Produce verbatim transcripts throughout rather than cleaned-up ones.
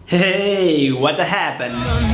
Hey, what happened?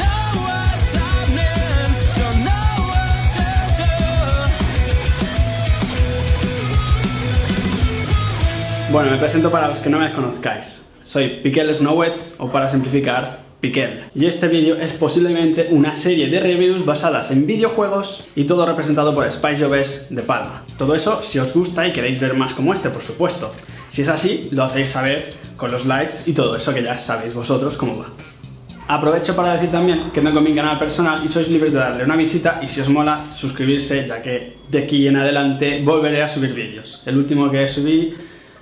Bueno, me presento para los que no me conozcáis. Soy Piquel Snowet, o para simplificar, Piquel. Y este vídeo es posiblemente una serie de reviews basadas en videojuegos y todo representado por Spice Joves de Palma. Todo eso si os gusta y queréis ver más como este, por supuesto. Si es así, lo hacéis saber con los likes y todo eso que ya sabéis vosotros cómo va. Aprovecho para decir también que tengo mi canal personal y sois libres de darle una visita y si os mola, suscribirse, ya que de aquí en adelante volveré a subir vídeos. El último que subí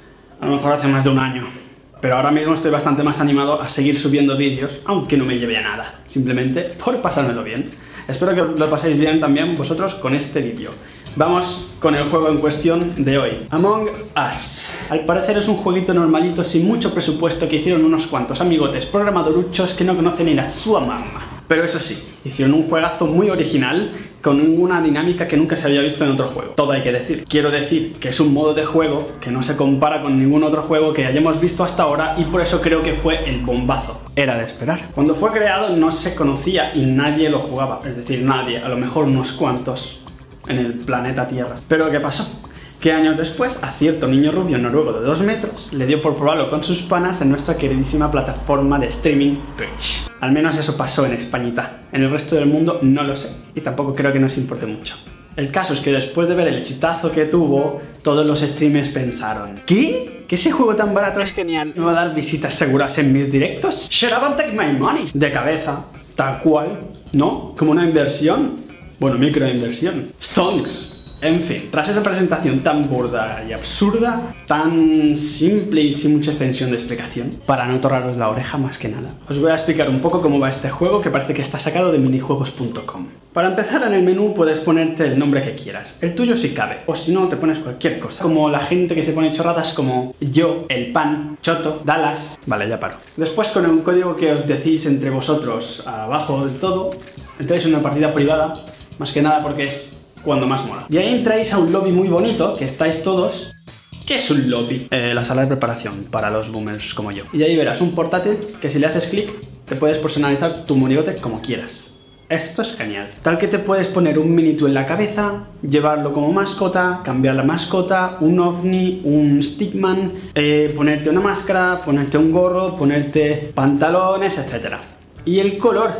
a lo mejor hace más de un año. Pero ahora mismo estoy bastante más animado a seguir subiendo vídeos, aunque no me lleve a nada, simplemente por pasármelo bien. Espero que lo paséis bien también vosotros con este vídeo. Vamos con el juego en cuestión de hoy, Among Us. Al parecer es un jueguito normalito sin mucho presupuesto que hicieron unos cuantos amigotes programadoruchos que no conocen ni la sua mamá. Pero eso sí, hicieron un juegazo muy original con una dinámica que nunca se había visto en otro juego. Todo hay que decir. Quiero decir que es un modo de juego que no se compara con ningún otro juego que hayamos visto hasta ahora y por eso creo que fue el bombazo. Era de esperar. Cuando fue creado no se conocía y nadie lo jugaba. Es decir, nadie, a lo mejor unos cuantos en el planeta Tierra. Pero ¿qué pasó? Que años después a cierto niño rubio noruego de dos metros le dio por probarlo con sus panas en nuestra queridísima plataforma de streaming Twitch. Al menos eso pasó en Españita. En el resto del mundo no lo sé y tampoco creo que nos importe mucho. El caso es que después de ver el exitazo que tuvo, todos los streamers pensaron: ¿qué? ¿Que ese juego tan barato es genial? ¿Me va a dar visitas seguras en mis directos? Shut up and take my money. De cabeza, tal cual, ¿no? Como una inversión. Bueno, microinversión. Stonks. En fin, tras esa presentación tan burda y absurda, tan simple y sin mucha extensión de explicación, para no torraros la oreja más que nada, os voy a explicar un poco cómo va este juego que parece que está sacado de minijuegos punto com. Para empezar, en el menú puedes ponerte el nombre que quieras, el tuyo si cabe, o si no te pones cualquier cosa, como la gente que se pone chorradas como yo, el pan, Choto, Dallas. Vale, ya paro. Después, con un código que os decís entre vosotros abajo del todo, entráis en una partida privada, más que nada porque es cuando más mola. Y ahí entráis a un lobby muy bonito, que estáis todos. ¿Qué es un lobby? Eh, la sala de preparación para los boomers como yo. Y ahí verás un portátil que si le haces clic te puedes personalizar tu monigote como quieras. Esto es genial. Tal que te puedes poner un Minitu en la cabeza, llevarlo como mascota, cambiar la mascota, un ovni, un stickman, eh, ponerte una máscara, ponerte un gorro, ponerte pantalones, etcétera. Y el color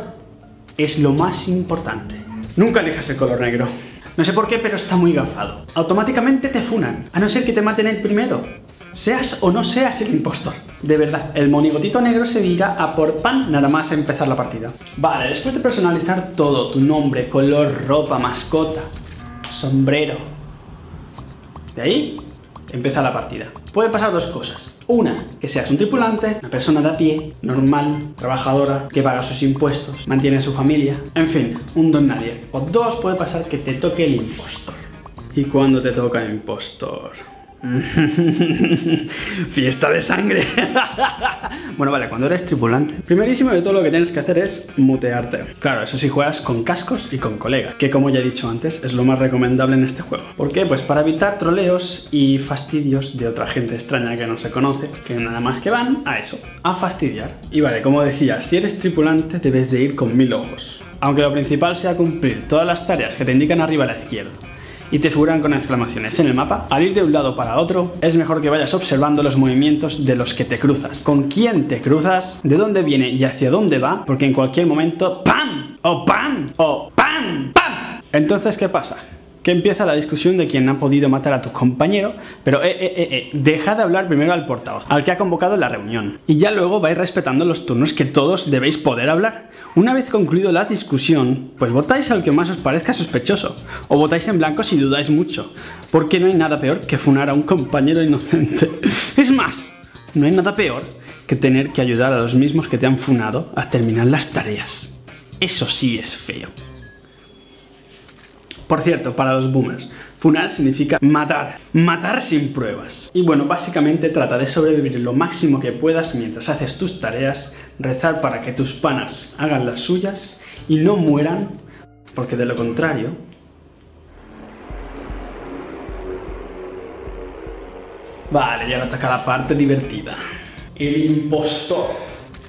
es lo más importante. Nunca elijas el color negro. No sé por qué, pero está muy gafado. Automáticamente te funan, a no ser que te maten el primero. Seas o no seas el impostor. De verdad, el monigotito negro se irá a por pan nada más a empezar la partida. Vale, después de personalizar todo, tu nombre, color, ropa, mascota, sombrero, de ahí empieza la partida. Pueden pasar dos cosas. Una, que seas un tripulante, una persona de a pie, normal, trabajadora, que paga sus impuestos, mantiene a su familia, en fin, un don nadie. O dos, puede pasar que te toque el impostor. ¿Y cuándo te toca el impostor? Fiesta de sangre. Bueno, vale, cuando eres tripulante, primerísimo de todo lo que tienes que hacer es mutearte. Claro, eso sí, juegas con cascos y con colegas, que como ya he dicho antes, es lo más recomendable en este juego. ¿Por qué? Pues para evitar troleos y fastidios de otra gente extraña que no se conoce, que nada más que van a eso, a fastidiar. Y vale, como decía, si eres tripulante debes de ir con mil ojos, aunque lo principal sea cumplir todas las tareas que te indican arriba a la izquierda y te figuran con exclamaciones en el mapa. Al ir de un lado para otro, es mejor que vayas observando los movimientos de los que te cruzas, con quién te cruzas, de dónde viene y hacia dónde va, porque en cualquier momento ¡pam! o ¡pam! o ¡pam! ¡pam! Entonces, ¿qué pasa? Que empieza la discusión de quién ha podido matar a tu compañero, pero eh, eh, eh, eh, deja de hablar primero al portavoz, al que ha convocado la reunión, y ya luego vais respetando los turnos que todos debéis poder hablar. Una vez concluido la discusión, pues votáis al que más os parezca sospechoso, o votáis en blanco si dudáis mucho, porque no hay nada peor que funar a un compañero inocente. Es más, no hay nada peor que tener que ayudar a los mismos que te han funado a terminar las tareas. Eso sí es feo. Por cierto, para los boomers, funar significa matar, matar sin pruebas. Y bueno, básicamente trata de sobrevivir lo máximo que puedas mientras haces tus tareas, rezar para que tus panas hagan las suyas y no mueran, porque de lo contrario... Vale, y ahora toca la parte divertida. El impostor.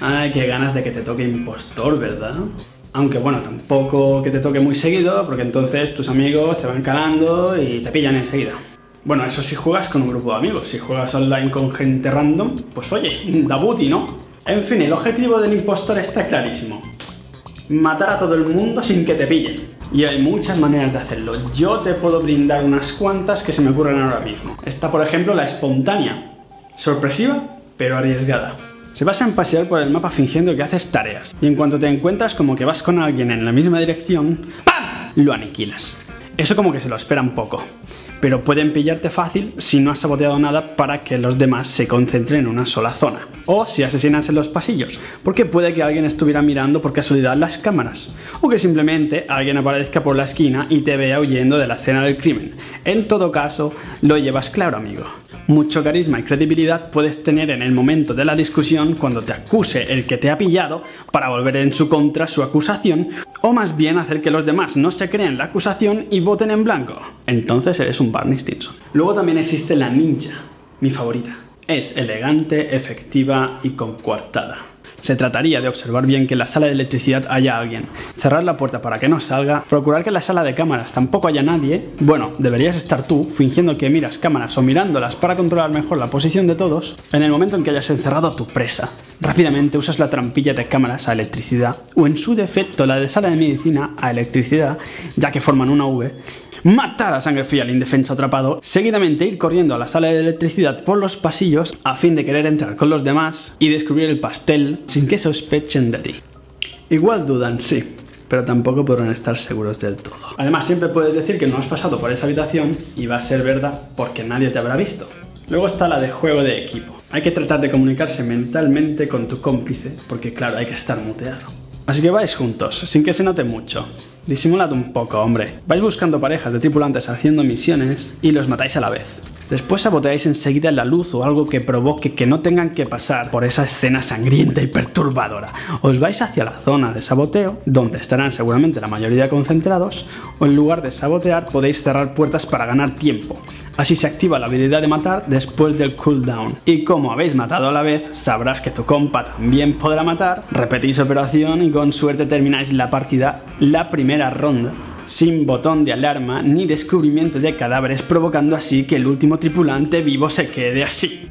Ay, qué ganas de que te toque impostor, ¿verdad? Aunque bueno, tampoco que te toque muy seguido, porque entonces tus amigos te van calando y te pillan enseguida. Bueno, eso si juegas con un grupo de amigos. Si juegas online con gente random, pues oye, da booty, ¿no? En fin, el objetivo del impostor está clarísimo. Matar a todo el mundo sin que te pillen. Y hay muchas maneras de hacerlo. Yo te puedo brindar unas cuantas que se me ocurren ahora mismo. Está, por ejemplo, la espontánea. Sorpresiva, pero arriesgada. Se basa en pasear por el mapa fingiendo que haces tareas. Y en cuanto te encuentras como que vas con alguien en la misma dirección, ¡pam!, lo aniquilas. Eso como que se lo esperan poco. Pero pueden pillarte fácil si no has saboteado nada para que los demás se concentren en una sola zona. O si asesinas en los pasillos, porque puede que alguien estuviera mirando por casualidad las cámaras. O que simplemente alguien aparezca por la esquina y te vea huyendo de la escena del crimen. En todo caso, lo llevas claro, amigo. Mucho carisma y credibilidad puedes tener en el momento de la discusión cuando te acuse el que te ha pillado para volver en su contra su acusación, o más bien hacer que los demás no se creen la acusación y voten en blanco. Entonces eres un Barney Stinson. Luego también existe la ninja, mi favorita. Es elegante, efectiva y concuartada. Se trataría de observar bien que en la sala de electricidad haya alguien, cerrar la puerta para que no salga, procurar que en la sala de cámaras tampoco haya nadie. Bueno, deberías estar tú fingiendo que miras cámaras o mirándolas para controlar mejor la posición de todos en el momento en que hayas encerrado a tu presa. Rápidamente usas la trampilla de cámaras a electricidad o en su defecto la de sala de medicina a electricidad, ya que forman una V. Matar a sangre fría al indefenso atrapado, seguidamente ir corriendo a la sala de electricidad por los pasillos a fin de querer entrar con los demás y descubrir el pastel sin que sospechen de ti. Igual dudan, sí, pero tampoco podrán estar seguros del todo. Además, siempre puedes decir que no has pasado por esa habitación y va a ser verdad porque nadie te habrá visto. Luego está la de juego de equipo. Hay que tratar de comunicarse mentalmente con tu cómplice porque claro, hay que estar muteado. Así que vais juntos, sin que se note mucho. Disimulad un poco, hombre. Vais buscando parejas de tripulantes haciendo misiones y los matáis a la vez. Después saboteáis enseguida la luz o algo que provoque que no tengan que pasar por esa escena sangrienta y perturbadora. Os vais hacia la zona de saboteo, donde estarán seguramente la mayoría concentrados, o en lugar de sabotear podéis cerrar puertas para ganar tiempo. Así se activa la habilidad de matar después del cooldown. Y como habéis matado a la vez, sabrás que tu compa también podrá matar, repetís operación y con suerte termináis la partida la primera ronda, sin botón de alarma ni descubrimiento de cadáveres, provocando así que el último tripulante vivo se quede así.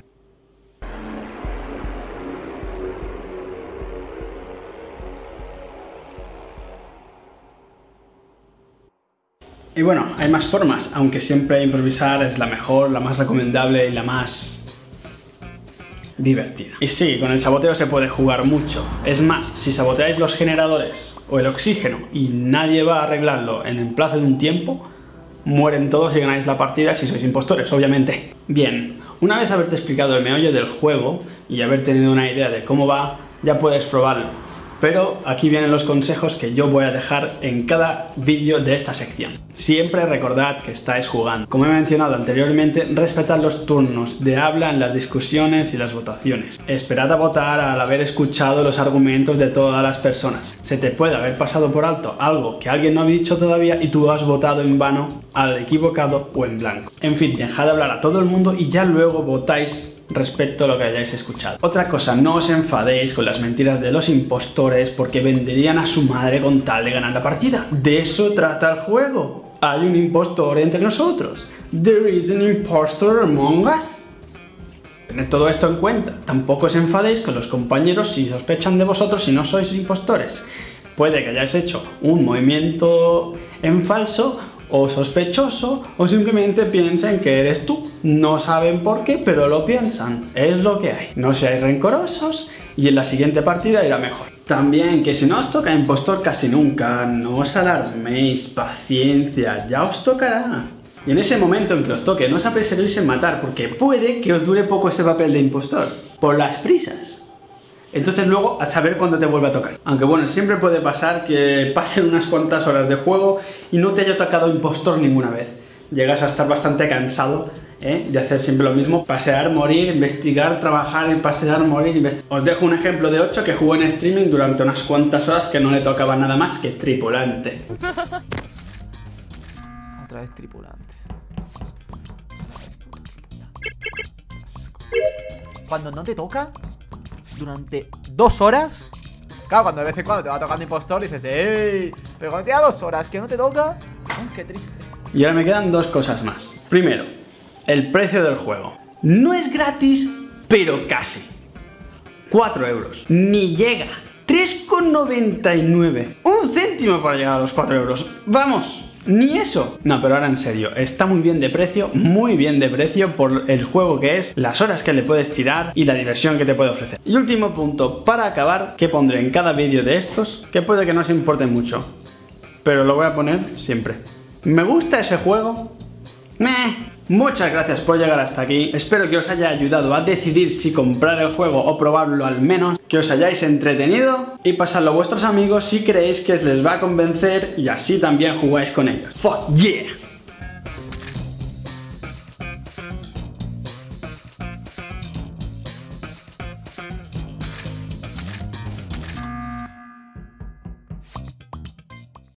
Y bueno, hay más formas, aunque siempre improvisar es la mejor, la más recomendable y la más divertida. Y sí, con el saboteo se puede jugar mucho. Es más, si saboteáis los generadores o el oxígeno y nadie va a arreglarlo en el plazo de un tiempo, mueren todos y ganáis la partida si sois impostores, obviamente. Bien, una vez haberte explicado el meollo del juego y haber tenido una idea de cómo va, ya puedes probarlo. Pero aquí vienen los consejos que yo voy a dejar en cada vídeo de esta sección. Siempre recordad que estáis jugando. Como he mencionado anteriormente, respetad los turnos de habla en las discusiones y las votaciones. Esperad a votar al haber escuchado los argumentos de todas las personas. Se te puede haber pasado por alto algo que alguien no ha dicho todavía y tú has votado en vano, al equivocado o en blanco. En fin, dejad de hablar a todo el mundo y ya luego votáis respecto a lo que hayáis escuchado. Otra cosa, no os enfadéis con las mentiras de los impostores porque venderían a su madre con tal de ganar la partida. De eso trata el juego. Hay un impostor entre nosotros. There is an impostor among us. Tened todo esto en cuenta. Tampoco os enfadéis con los compañeros si sospechan de vosotros si no sois impostores. Puede que hayáis hecho un movimiento en falso o sospechoso, o simplemente piensen que eres tú. No saben por qué, pero lo piensan. Es lo que hay. No seáis rencorosos y en la siguiente partida irá mejor. También que si no os toca impostor casi nunca, no os alarméis, paciencia, ya os tocará. Y en ese momento en que os toque, no os apresuréis en matar, porque puede que os dure poco ese papel de impostor, por las prisas. Entonces luego a saber cuándo te vuelve a tocar. Aunque bueno, siempre puede pasar que pasen unas cuantas horas de juego y no te haya tocado impostor ninguna vez. Llegas a estar bastante cansado, ¿eh?, de hacer siempre lo mismo. Pasear, morir, investigar, trabajar, pasear, morir, investigar. Os dejo un ejemplo de ocho que jugó en streaming durante unas cuantas horas que no le tocaba nada más que tripulante. Otra vez tripulante. Cuando no te toca durante ¿Dos horas? Claro, cuando de vez en cuando te va tocando impostor dices, ¡ey! Pero cuando te da dos horas que no te toca, ¡oh, qué triste! Y ahora me quedan dos cosas más. Primero, el precio del juego. No es gratis, pero casi. cuatro euros. Ni llega. tres con noventa y nueve. Un céntimo para llegar a los cuatro euros. ¡Vamos! Ni eso. No, pero ahora en serio, está muy bien de precio, muy bien de precio por el juego que es, las horas que le puedes tirar y la diversión que te puede ofrecer. Y último punto, para acabar, que pondré en cada vídeo de estos, que puede que no os importe mucho, pero lo voy a poner siempre. ¿Me gusta ese juego? Meh. Muchas gracias por llegar hasta aquí, espero que os haya ayudado a decidir si comprar el juego o probarlo al menos, que os hayáis entretenido y pasadlo a vuestros amigos si creéis que les va a convencer y así también jugáis con ellos. ¡Fuck yeah! You